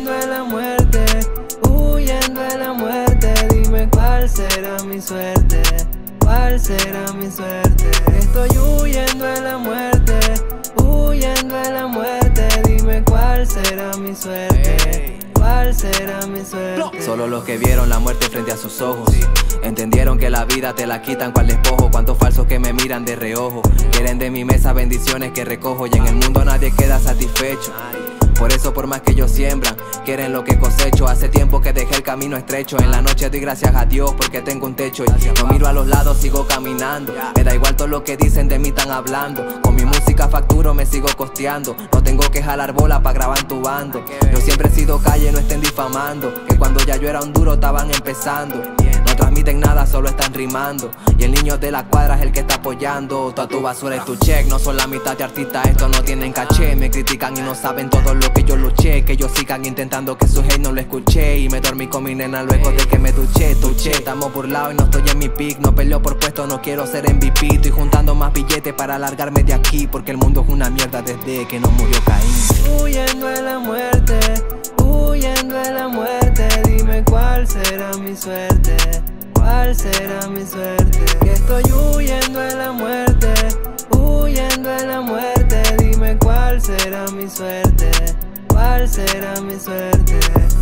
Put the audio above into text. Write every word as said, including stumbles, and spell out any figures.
huyendo de la muerte, huyendo de la muerte. Dime cuál será mi suerte, cuál será mi suerte. Estoy huyendo de la muerte, huyendo de la muerte. Dime cuál será mi suerte, cuál será mi suerte. Solo los que vieron la muerte frente a sus ojos entendieron que la vida te la quitan cual despojo. Cuántos falsos que me miran de reojo quieren de mi mesa bendiciones que recojo, y en el mundo nadie queda satisfecho. Por eso por más que ellos siembran, quieren lo que cosecho. Hace tiempo que dejé el camino estrecho. En la noche doy gracias a Dios porque tengo un techo. Y no miro a los lados, sigo caminando. Me da igual todo lo que dicen de mí, están hablando. Con mi música facturo, me sigo costeando. No tengo que jalar bola pa' grabar en tu bando. Yo siempre he sido calle, no estén difamando. Que cuando ya yo era un duro estaban empezando. No transmiten nada, solo están rimando. Y el niño de la cuadra es el que está apoyando. Toda tu basura es tu check, no son la mitad de artistas, estos no tienen caché. Me critican y no saben todo lo que yo luché. Que ellos sigan intentando que su hate no lo escuché. Y me dormí con mi nena luego de que me duché, tuché. Estamos burlados y no estoy en mi pick. No peleo por puesto, no quiero ser M V P. Estoy juntando más billetes para largarme de aquí, porque el mundo es una mierda desde que no murió Caín. Huyendo de la muerte, huyendo de la muerte. Dime cuál será mi suerte, cuál será mi suerte. Que estoy huyendo de la muerte, huyendo de la muerte. Dime cuál será mi suerte, cuál será mi suerte.